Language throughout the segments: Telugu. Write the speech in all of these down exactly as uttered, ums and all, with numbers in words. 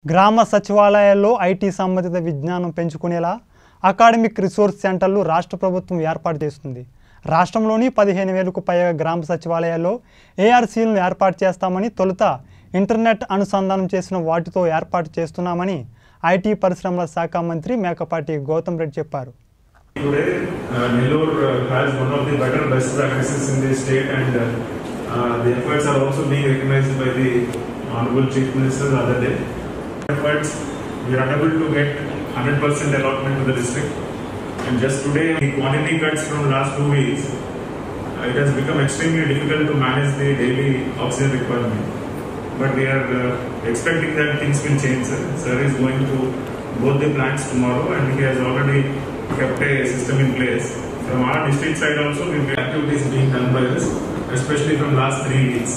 గ్రామ సచివాలయాల్లో ఐటీ సంబంధిత విజ్ఞానం పెంచుకునేలా అకాడమిక్ రిసోర్స్ సెంటర్లు రాష్ట్ర ప్రభుత్వం ఏర్పాటు చేస్తుంది. రాష్ట్రంలోని పదిహేను వేలకు పైగా గ్రామ సచివాలయాల్లో ఏఆర్సీలను ఏర్పాటు చేస్తామని తొలుత ఇంటర్నెట్ అనుసంధానం చేసిన వాటితో ఏర్పాటు చేస్తున్నామని ఐటీ పరిశ్రమల శాఖ మంత్రి మేకపాటి గౌతమ్ రెడ్డి చెప్పారు. Today, uh, Nellore uh, has one of the better best practices in the state, and uh, uh, the efforts are also being recognized by the Honorable Chief Minister the other day. Efforts, we are unable to get one hundred percent allotment to the district, and just today, the quantity cuts from last two weeks, uh, it has become extremely difficult to manage the daily oxygen requirement. But we are uh, expecting that things will change. Sir, sir is going to both the plants tomorrow, and he has already kept a system in place. From our district side also, we have activities being done by us, especially from last three weeks.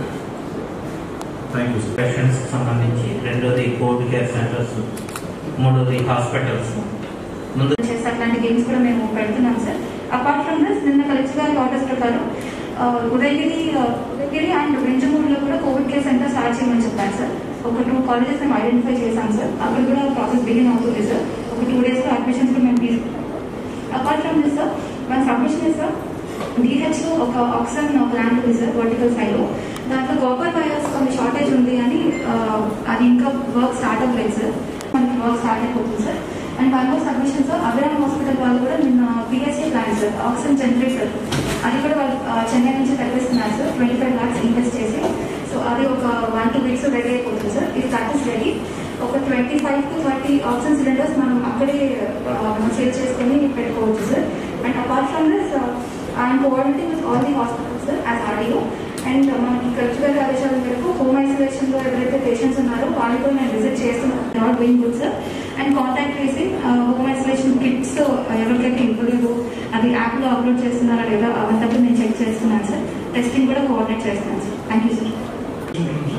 Thank you, sir. Patients సంబంధించి రెండోది కోవిడ్ కేర్ సెంటర్స్, మూడోది హాస్పిటల్స్ ముందు అట్లాంటి గేమ్స్ కూడా మేము పెడుతున్నాం సార్. అపార్ట్ ఫ్రమ్ దిస్ నిన్న కలెక్టర్ గారి ఆర్డర్స్ ప్రకారం ఉదయగిరి ఉదయగిరి అండ్ వెంజమూరులో కూడా కోవిడ్ కేర్ సెంటర్ స్టార్ట్ చేయమని చెప్పారు సార్. ఒక టూ కాలేజెస్ మేము ఐడెంటిఫై చేశాం సార్. అక్కడ కూడా ప్రాసెస్ బిగిన్ అవుతుంది సార్. ఒక టూ డేస్ లో అడ్మిషన్స్ కూడా మేము తీసుకుంటాం. అపార్ట్ ఫ్రమ్ దిస్ సార్ మన సబ్మిషన్ సార్ డిహెచ్ లో ఒక ఆక్సిజన్ ప్లాంట్ ఉంది సార్ వర్టికల్ సైడ్ లో. దాంట్లో కాపర్ వైర్స్ కొన్ని షార్టేజ్ ఉంది అని అది ఇంకా వర్క్ స్టార్ట్ అవ్వలేదు సార్. మనకి వర్క్ స్టార్ట్ అయిపోతుంది sir. And one more submission sir Abhiram hospital వాళ్ళు కూడా నిన్న PHA plant sir oxygen generator అది కూడా వాళ్ళు చెన్నై నుంచి తెప్పిస్తున్నారు sir. Twenty five lakhs invest చేసి. సో అది ఒక వన్ టూ వీక్స్ రెడీ అయిపోతుంది సార్. ఇది దట్ ఇస్ రెడీ. ఒక twenty five to thirty oxygen cylinders మనం అక్కడే మనం సేల్ చేసుకుని పెట్టుకోవచ్చు sir. And apart from this I'm coordinating with all the hospitals sir as RDO. And మనకి కలెక్టర్ ఆదేశాల మేరకు హోమ్ ఐసోలేషన్ లో ఎవరైతే పేషెంట్స్ ఉన్నారో వాళ్ళతో నేను విజిట్ చేస్తున్నాను. Not doing good sir. And contact tracing home isolation kits ఎవరికైతే ఇవ్వలేదు అది యాప్ లో అప్లోడ్ చేస్తున్నారా లేదా అవంతా నేను చెక్ చేస్తున్నాను సార్. టెస్టింగ్ కూడా కోఆర్డినేట్ చేస్తున్నాను సార్. Thank you sir.